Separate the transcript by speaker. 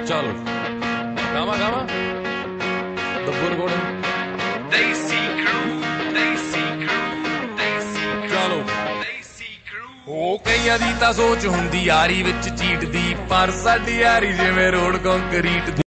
Speaker 1: ਚਲੋ ਗਾਵਾਂ ਗਾਵਾਂ ਦੱਬੂ ਰਿਕਾਰਡਿੰਗ ਚਲੋ ਉਹ ਕਈਆਂ ਦੀ ਤਾਂ ਸੋਚ ਹੁੰਦੀ ਯਾਰੀ ਵਿੱਚ ਚੀਟ ਦੀ, ਪਰ ਸਾਡੀ ਯਾਰੀ ਜਿਵੇਂ ਰੋਡ ਕੰਕਰੀਟ ਦੀ।